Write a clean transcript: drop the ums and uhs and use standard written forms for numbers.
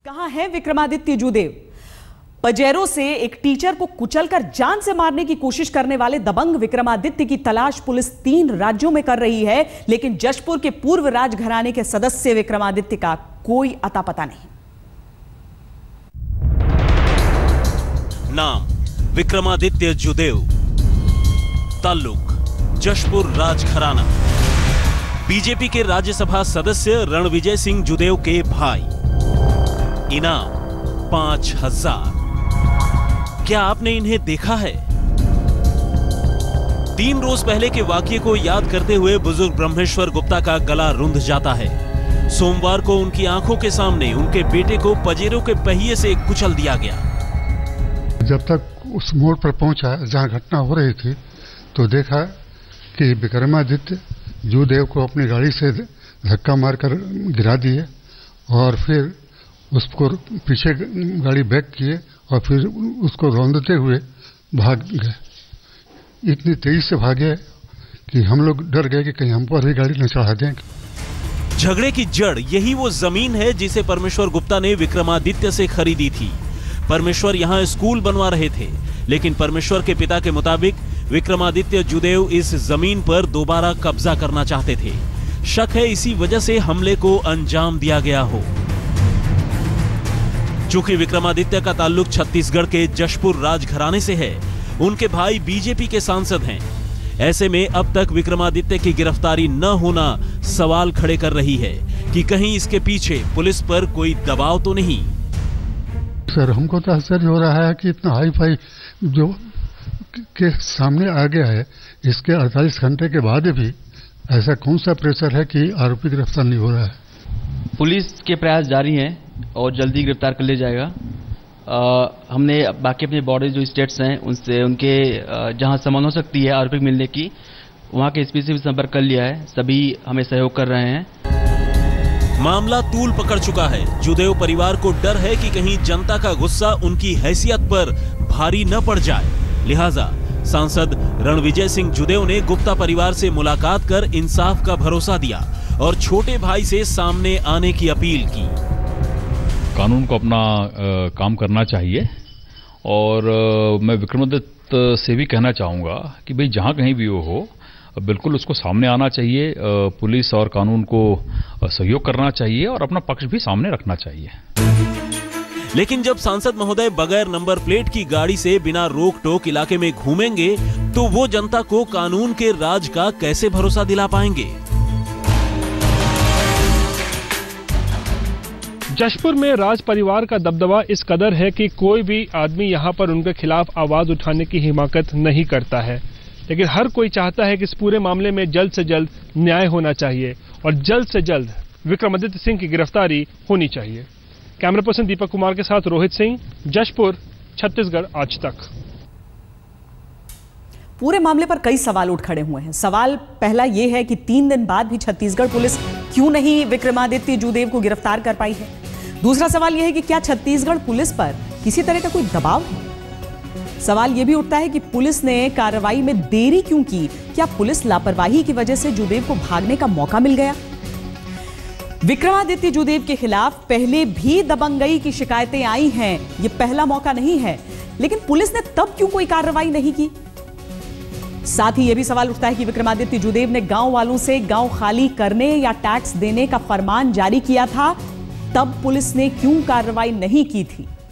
कहां है विक्रमादित्य जूदेव? पजेरो से एक टीचर को कुचलकर जान से मारने की कोशिश करने वाले दबंग विक्रमादित्य की तलाश पुलिस 3 राज्यों में कर रही है, लेकिन जशपुर के पूर्व राजघराने के सदस्य विक्रमादित्य का कोई अता पता नहीं। नाम विक्रमादित्य जूदेव, ताल्लुक जशपुर राजघराना, बीजेपी के राज्यसभा सदस्य रणविजय सिंह जूदेव के भाई। इनाम 5000। क्या आपने इन्हें देखा है? 3 रोज पहले के वाकये को याद करते हुए बुजुर्ग ब्रह्मेश्वर गुप्ता का गला रुंध जाता है। सोमवार को उनकी आंखों के सामने उनके बेटे को पजेरो के पहिए से कुचल दिया गया। जब तक उस मोड़ पर पहुंचा जहां घटना हो रही थी तो देखा कि विक्रमादित्य जूदेव को अपनी गाड़ी से धक्का मारकर गिरा दिए और फिर उसको पीछे गाड़ी बैक किए और फिर उसको रौंदते हुए भाग गए। इतनी तेजी से भागे कि हम लोग डर गए कि कहीं हम पर भी गाड़ी न चढ़ा दें। झगड़े की जड़ यही वो जमीन है जिसे परमेश्वर गुप्ता ने विक्रमादित्य से खरीदी थी। परमेश्वर यहां स्कूल बनवा रहे थे, लेकिन परमेश्वर के पिता के मुताबिक विक्रमादित्य जूदेव इस जमीन पर दोबारा कब्जा करना चाहते थे। शक है इसी वजह से हमले को अंजाम दिया गया हो। चूंकि विक्रमादित्य का ताल्लुक छत्तीसगढ़ के जशपुर राजघराने से है, उनके भाई बीजेपी के सांसद हैं। ऐसे में अब तक विक्रमादित्य की गिरफ्तारी न होना सवाल खड़े कर रही है कि कहीं इसके पीछे पुलिस पर कोई दबाव तो नहीं। सर, हमको तो आश्चर्य हो रहा है कि इतना हाई फाई जो के सामने आ गया है, इसके 48 घंटे के बाद भी ऐसा कौन सा प्रेशर है कि आरोपी गिरफ्तार नहीं हो रहा है? पुलिस के प्रयास जारी हैं और जल्दी गिरफ्तार कर लिया जाएगा। हमने बाकी अपने बॉर्डर जो स्टेट्स हैं उनसे उनके जहां संभावना हो सकती है आरोपी मिलने की, वहां के एसपी से भी संपर्क कर लिया है। सभी हमें सहयोग कर रहे हैं। मामला तूल पकड़ चुका है। जूदेव परिवार को डर है कि कहीं जनता का गुस्सा उनकी हैसियत पर भारी न पड़ जाए, लिहाजा सांसद रणविजय सिंह जूदेव ने गुप्ता परिवार से मुलाकात कर इंसाफ का भरोसा दिया और छोटे भाई से सामने आने की अपील की। कानून को अपना काम करना चाहिए और मैं विक्रमादित्य से भी कहना चाहूँगा कि भाई जहाँ कहीं भी वो हो, बिल्कुल उसको सामने आना चाहिए। पुलिस और कानून को सहयोग करना चाहिए और अपना पक्ष भी सामने रखना चाहिए। लेकिन जब सांसद महोदय बगैर नंबर प्लेट की गाड़ी से बिना रोक टोक इलाके में घूमेंगे तो वो जनता को कानून के राज का कैसे भरोसा दिला पाएंगे? जशपुर में राज परिवार का दबदबा इस कदर है कि कोई भी आदमी यहां पर उनके खिलाफ आवाज उठाने की हिमाकत नहीं करता है। लेकिन हर कोई चाहता है कि इस पूरे मामले में जल्द से जल्द न्याय होना चाहिए और जल्द से जल्द विक्रमादित्य सिंह की गिरफ्तारी होनी चाहिए। कैमरा पर्सन दीपक कुमार के साथ रोहित सिंह, जशपुर, छत्तीसगढ़ आज तक। पूरे मामले पर कई सवाल उठ खड़े हुए हैं। सवाल पहला यह है कि 3 दिन बाद भी छत्तीसगढ़ पुलिस क्यों नहीं विक्रमादित्य जूदेव को गिरफ्तार कर पाई है। दूसरा सवाल यह है कि क्या छत्तीसगढ़ पुलिस पर किसी तरह का कोई दबाव है। सवाल यह भी उठता है कि पुलिस ने कार्रवाई में देरी क्यों की। क्या पुलिस लापरवाही की वजह से जूदेव को भागने का मौका मिल गया? विक्रमादित्य जूदेव के खिलाफ पहले भी दबंगई की शिकायतें आई हैं, यह पहला मौका नहीं है, लेकिन पुलिस ने तब क्यों कोई कार्रवाई नहीं की। साथ ही यह भी सवाल उठता है कि विक्रमादित्य जूदेव ने गांव वालों से गांव खाली करने या टैक्स देने का फरमान जारी किया था, तब पुलिस ने क्यों कार्रवाई नहीं की थी।